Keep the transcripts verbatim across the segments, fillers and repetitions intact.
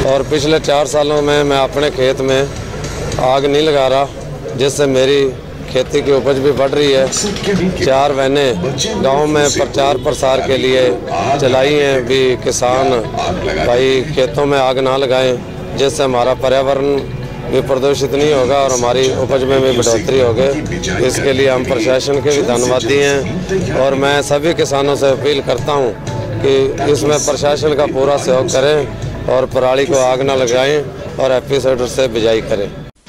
और पिछले चार सालों में मैं अपने खेत में आग नहीं लगा रहा, जिससे मेरी खेती की उपज भी बढ़ रही है। चार वैनें गांव में प्रचार प्रसार के लिए चलाई हैं भी किसान भाई खेतों में आग ना लगाएं, जिससे हमारा पर्यावरण भी प्रदूषित नहीं होगा और हमारी उपज में भी बढ़ोतरी होगी। इसके लिए हम प्रशासन के भी धन्यवादी हैं और मैं सभी किसानों से अपील करता हूं कि इसमें प्रशासन का पूरा सहयोग करें और पराली को आग न लगाएं और एपिसोड से बिजाई करें।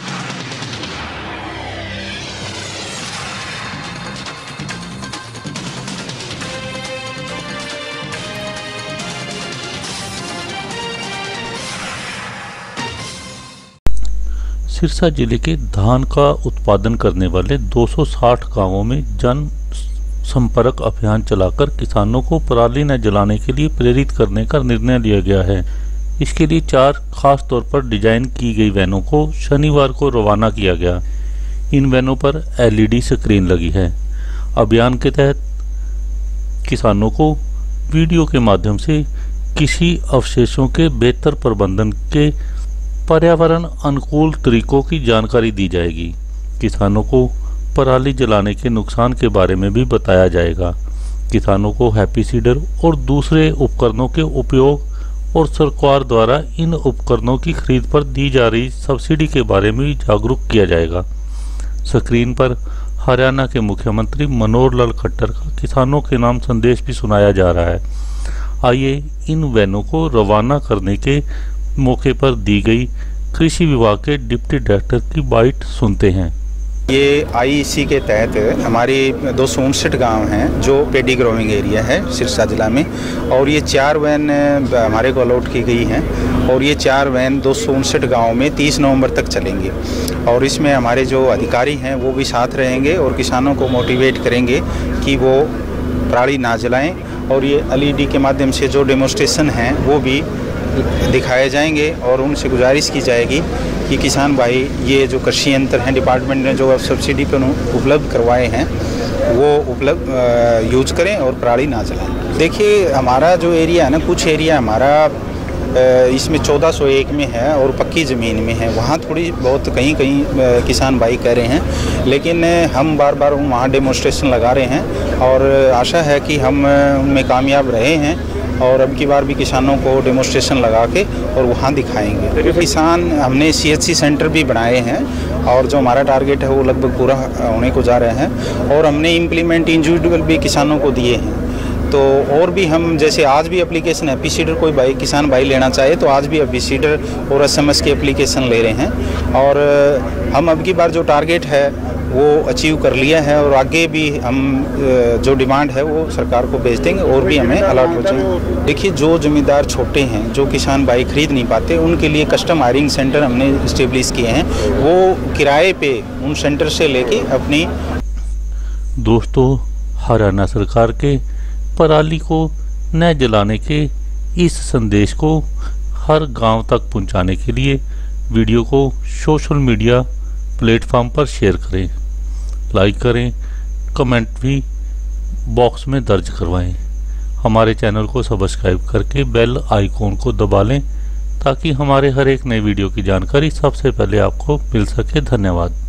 सिरसा जिले के धान का उत्पादन करने वाले दो सौ साठ गांवों में जन संपर्क अभियान चलाकर किसानों को पराली न जलाने के लिए प्रेरित करने का निर्णय लिया गया है। इसके लिए चार खास तौर पर डिजाइन की गई वैनों को शनिवार को रवाना किया गया। इन वैनों पर एलईडी स्क्रीन लगी है। अभियान के तहत किसानों को वीडियो के माध्यम से कृषि अवशेषों के बेहतर प्रबंधन के पर्यावरण अनुकूल तरीकों की जानकारी दी जाएगी। किसानों को पराली जलाने के नुकसान के बारे में भी बताया जाएगा। किसानों को हैप्पी सीडर और दूसरे उपकरणों के उपयोग और सरकार द्वारा इन उपकरणों की खरीद पर दी जा रही सब्सिडी के बारे में भी जागरूक किया जाएगा। स्क्रीन पर हरियाणा के मुख्यमंत्री मनोहर लाल खट्टर का किसानों के नाम संदेश भी सुनाया जा रहा है। आइए इन वैनों को रवाना करने के मौके पर दी गई कृषि विभाग के डिप्टी डायरेक्टर की बाइट सुनते हैं। ये आईईसी के तहत हमारी दो सौ उनसठ गाँव हैं जो पेडी ग्रोविंग एरिया है सिरसा जिला में, और ये चार वैन हमारे को अलॉट की गई हैं और ये चार वैन दो सौ उनसठ गाँव में तीस नवंबर तक चलेंगी। और इसमें हमारे जो अधिकारी हैं वो भी साथ रहेंगे और किसानों को मोटिवेट करेंगे कि वो पराली ना जलाएं। और ये एलईडी के माध्यम से जो डेमोस्ट्रेशन हैं वो भी दिखाए जाएंगे और उनसे गुजारिश की जाएगी कि किसान भाई ये जो कृषि यंत्र हैं डिपार्टमेंट ने जो सबसिडी पर उपलब्ध करवाए हैं वो उपलब्ध यूज करें और पराली ना जलाएं। देखिए हमारा जो एरिया है ना, कुछ एरिया हमारा इसमें चौदह सौ एक में है और पक्की ज़मीन में है, वहाँ थोड़ी बहुत कहीं कहीं किसान भाई कह रहे हैं, लेकिन हम बार बार वहाँ डेमोस्ट्रेशन लगा रहे हैं और आशा है कि हम उनमें कामयाब रहे हैं और अब की बार भी किसानों को डेमोस्ट्रेशन लगा के और वहाँ दिखाएंगे। किसान हमने सीएचसी सेंटर भी बनाए हैं और जो हमारा टारगेट है वो लगभग पूरा होने को जा रहे हैं और हमने इम्प्लीमेंट इंडिविजुअल भी किसानों को दिए हैं। तो और भी हम जैसे आज भी एप्लीकेशन हैप्पी सीडर कोई भाई किसान भाई लेना चाहे तो आज भी हैप्पी सीडर और एसएमएस की एप्लीकेशन ले रहे हैं और हम अब की बार जो टारगेट है वो अचीव कर लिया है और आगे भी हम जो डिमांड है वो सरकार को भेज देंगे और भी हमें अलर्ट हो जाए। देखिए जो ज़मींदार छोटे हैं जो किसान भाई खरीद नहीं पाते उनके लिए कस्टम हायरिंग सेंटर हमने इस्टेब्लिश किए हैं, वो किराए पे उन सेंटर से लेके अपनी। दोस्तों, हरियाणा सरकार के पराली को न जलाने के इस संदेश को हर गांव तक पहुंचाने के लिए वीडियो को सोशल मीडिया प्लेटफॉर्म पर शेयर करें, लाइक करें, कमेंट भी बॉक्स में दर्ज करवाएं। हमारे चैनल को सब्सक्राइब करके बेल आइकॉन को दबा लें ताकि हमारे हर एक नए वीडियो की जानकारी सबसे पहले आपको मिल सके। धन्यवाद।